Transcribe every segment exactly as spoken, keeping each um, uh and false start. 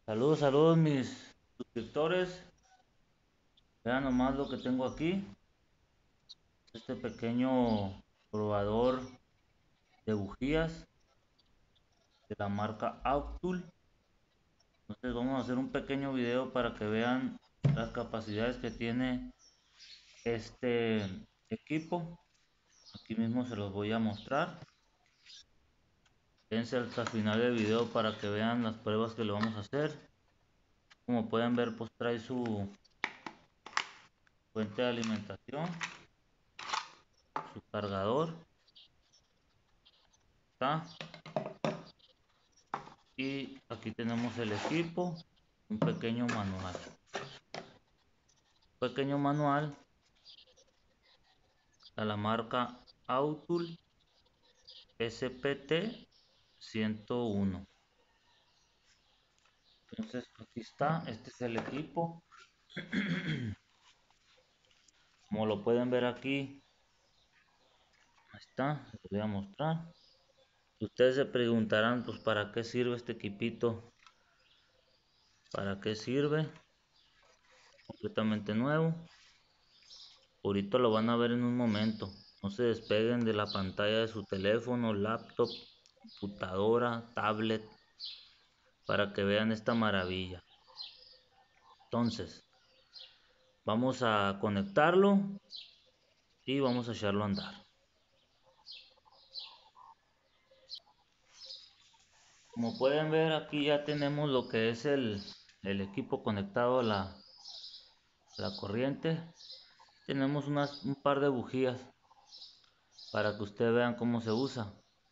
Saludos, saludos mis suscriptores. Vean nomás lo que tengo aquí. Este pequeño probador de bujías de la marca Autul. Entonces vamos a hacer un pequeño video para que vean las capacidades que tiene este equipo. Aquí mismo se los voy a mostrar. Quédense hasta el final del video para que vean las pruebas que le vamos a hacer. Como pueden ver, pues trae su fuente de alimentación, su cargador. Está. Y aquí tenemos el equipo, un pequeño manual. Pequeño manual a la marca Autul S P T ciento uno. Entonces aquí está, este es el equipo. Como lo pueden ver aquí, ahí está, les voy a mostrar. Ustedes se preguntarán, pues, ¿para qué sirve este equipito? ¿Para qué sirve? Completamente nuevo. Ahorita lo van a ver en un momento. No se despeguen de la pantalla de su teléfono, laptop, computadora, tablet, para que vean esta maravilla. Entonces, vamos a conectarlo y vamos a echarlo a andar. Como pueden ver, aquí ya tenemos lo que es el, el equipo conectado a la, la corriente. Tenemos unas, un par de bujías para que ustedes vean cómo se usa.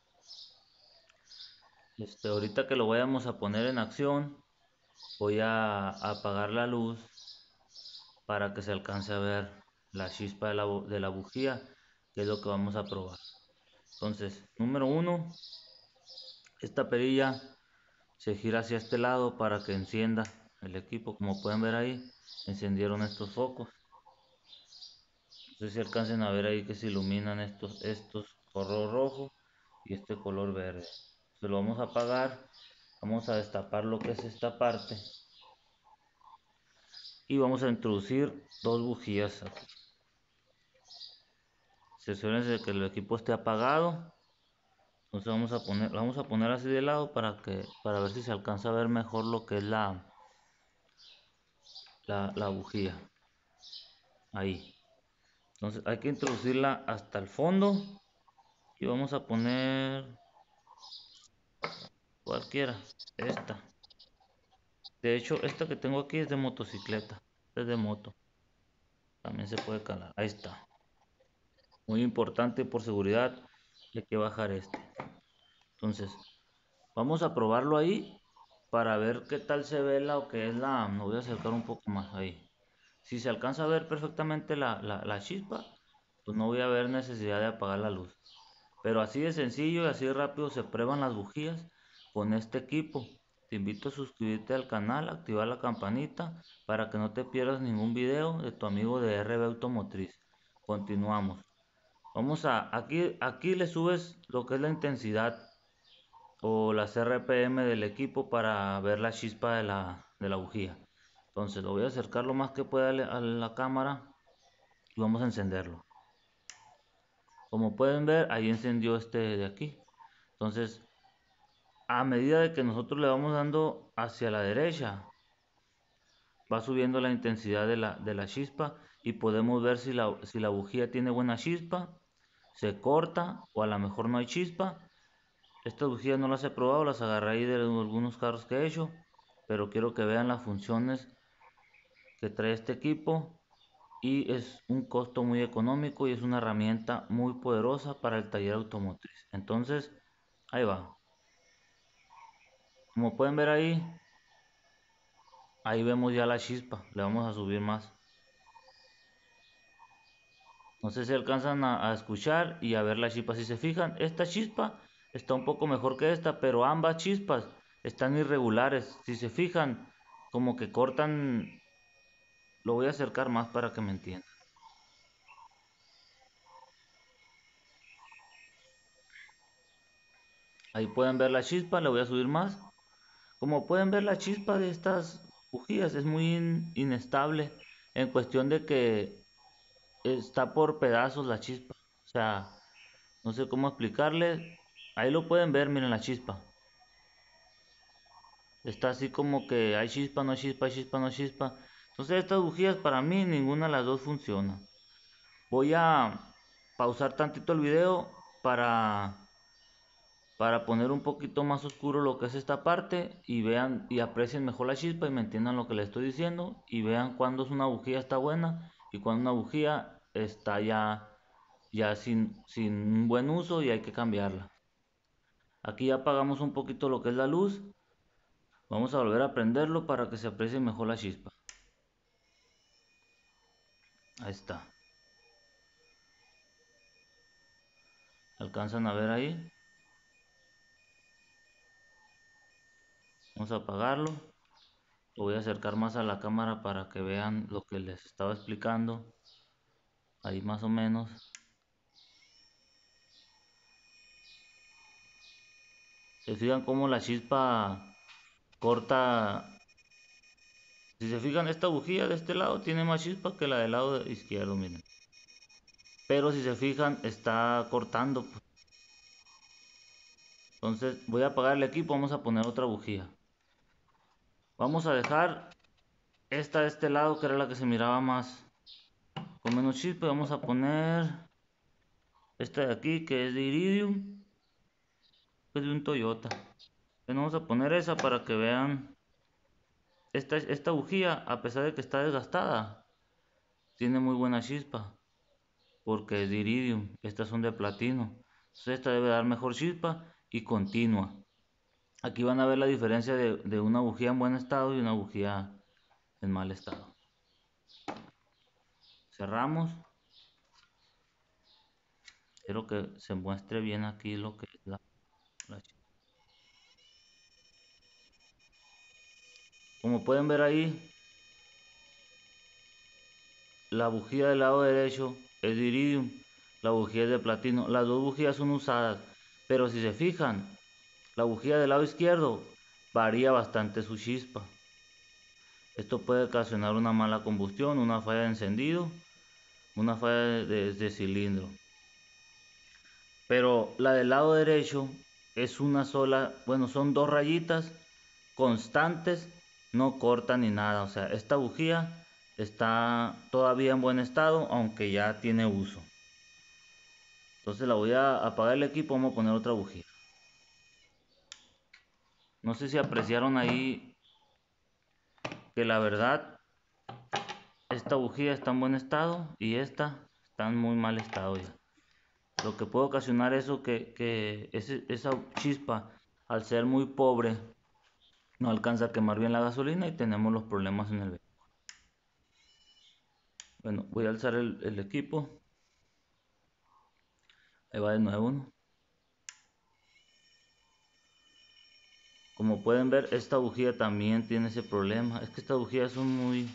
Este, ahorita que lo vayamos a poner en acción, voy a apagar la luz para que se alcance a ver la chispa de la, de la bujía, que es lo que vamos a probar. Entonces, número uno, esta perilla se gira hacia este lado para que encienda el equipo. Como pueden ver ahí, encendieron estos focos. No sé si alcancen a ver ahí que se iluminan estos, estos color rojo y este color verde. Se lo vamos a apagar. Vamos a destapar lo que es esta parte y vamos a introducir dos bujías aquí. Asegúrense de que el equipo esté apagado. Entonces vamos a poner, vamos a poner así de lado para que, para ver si se alcanza a ver mejor lo que es la, la, la bujía. Ahí. Entonces hay que introducirla hasta el fondo y vamos a poner cualquiera, esta. De hecho, esta que tengo aquí es de motocicleta, es de moto. También se puede calar. Ahí está. Muy importante por seguridad, hay que bajar este. Entonces, vamos a probarlo ahí para ver qué tal se ve la o que es la. Me voy a acercar un poco más ahí. Si se alcanza a ver perfectamente la, la, la chispa, pues no voy a haber necesidad de apagar la luz. Pero así de sencillo y así de rápido se prueban las bujías con este equipo. Te invito a suscribirte al canal, activar la campanita para que no te pierdas ningún video de tu amigo de R B Automotriz. Continuamos. Vamos a, aquí, aquí le subes lo que es la intensidad o las R P M del equipo para ver la chispa de la, de la bujía. Entonces lo voy a acercar lo más que pueda a la cámara y vamos a encenderlo. Como pueden ver, ahí encendió este de aquí. Entonces, a medida de que nosotros le vamos dando hacia la derecha, va subiendo la intensidad de la, de la chispa y podemos ver si la, si la bujía tiene buena chispa, se corta o a lo mejor no hay chispa. Estas bujías no las he probado, las agarré ahí de algunos carros que he hecho, pero quiero que vean las funciones que trae este equipo y es un costo muy económico y es una herramienta muy poderosa para el taller automotriz. Entonces, ahí va. Como pueden ver ahí, ahí vemos ya la chispa. Le vamos a subir más. No sé si alcanzan a, a escuchar y a ver la chispa. Si se fijan, esta chispa está un poco mejor que esta, pero ambas chispas están irregulares. Si se fijan, como que cortan. Lo voy a acercar más para que me entiendan. Ahí pueden ver la chispa, le voy a subir más. Como pueden ver, la chispa de estas bujías es muy in- inestable en cuestión de que está por pedazos la chispa. O sea, no sé cómo explicarle. Ahí lo pueden ver, miren la chispa. Está así como que hay chispa, no chispa, hay chispa, no chispa. Entonces estas bujías para mí ninguna de las dos funciona. Voy a pausar tantito el video para para poner un poquito más oscuro lo que es esta parte y vean y aprecien mejor la chispa y me entiendan lo que les estoy diciendo y vean cuando es una bujía está buena y cuando una bujía está ya ya sin, sin un buen uso y hay que cambiarla. Aquí ya apagamos un poquito lo que es la luz. Vamos a volver a prenderlo para que se aprecie mejor la chispa. Ahí está. ¿Alcanzan a ver ahí? Vamos a apagarlo. Lo voy a acercar más a la cámara para que vean lo que les estaba explicando. Ahí más o menos. Se fijan cómo la chispa corta. Si se fijan, esta bujía de este lado tiene más chispa que la del lado izquierdo, miren. Pero si se fijan, está cortando, pues. Entonces voy a apagar el equipo, vamos a poner otra bujía. Vamos a dejar esta de este lado, que era la que se miraba más con menos chispa. Vamos a poner esta de aquí, que es de iridium, que es de un Toyota. Entonces vamos a poner esa para que vean. Esta, esta bujía, a pesar de que está desgastada, tiene muy buena chispa, porque es de iridium, estas son de platino. Entonces esta debe dar mejor chispa y continua. Aquí van a ver la diferencia de, de una bujía en buen estado y una bujía en mal estado. Cerramos. Quiero que se muestre bien aquí lo que es la, la chispa. Como pueden ver ahí, la bujía del lado derecho es de iridium, la bujía es de platino. Las dos bujías son usadas, pero si se fijan, la bujía del lado izquierdo varía bastante su chispa. Esto puede ocasionar una mala combustión, una falla de encendido, una falla de, de cilindro. Pero la del lado derecho es una sola, bueno, son dos rayitas constantes, no corta ni nada. O sea, esta bujía está todavía en buen estado, aunque ya tiene uso. Entonces la voy a apagar el equipo, vamos a poner otra bujía. No sé si apreciaron ahí que la verdad esta bujía está en buen estado y esta está en muy mal estado ya. Lo que puede ocasionar eso que, que ese, esa chispa, al ser muy pobre, no alcanza a quemar bien la gasolina y tenemos los problemas en el vehículo. Bueno, voy a alzar el, el equipo. Ahí va de nuevo, ¿no? Como pueden ver, esta bujía también tiene ese problema. Es que estas bujías son muy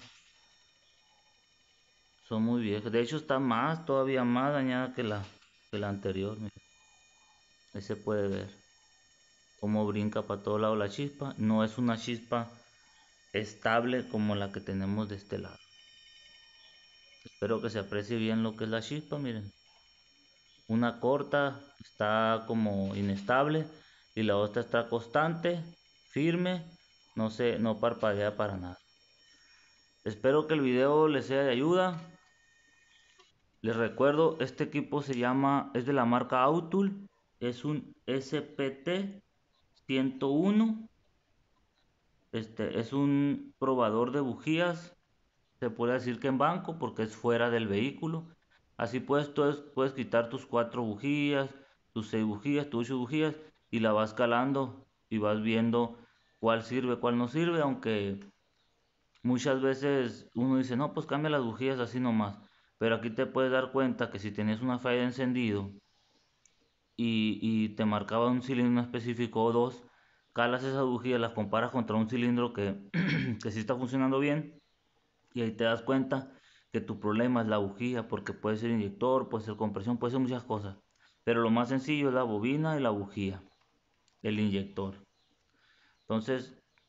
son muy viejas. De hecho, está más, todavía más dañada que la, que la anterior. Miren. Ahí se puede ver cómo brinca para todo lado la chispa. No es una chispa estable como la que tenemos de este lado. Espero que se aprecie bien lo que es la chispa, miren. Una corta está como inestable y la otra está constante, firme, no se, no parpadea para nada. Espero que el video les sea de ayuda. Les recuerdo, este equipo se llama, es de la marca Autul, es un S P T ciento uno. Este es un probador de bujías, se puede decir que en banco porque es fuera del vehículo. Así pues, tú puedes quitar tus cuatro bujías, tus seis bujías, tus ocho bujías y la vas calando y vas viendo cuál sirve, cuál no sirve, aunque muchas veces uno dice, no, pues cambia las bujías así nomás. Pero aquí te puedes dar cuenta que si tienes una falla de encendido y, y te marcaba un cilindro específico o dos, calas esas bujías, las comparas contra un cilindro que, que sí está funcionando bien y ahí te das cuenta que tu problema es la bujía, porque puede ser inyector, puede ser compresión, puede ser muchas cosas. Pero lo más sencillo es la bobina y la bujía, el inyector. Entonces,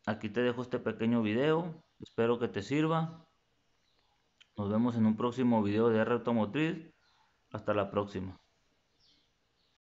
aquí te dejo este pequeño video. Espero que te sirva. Nos vemos en un próximo video de R automotriz. Hasta la próxima.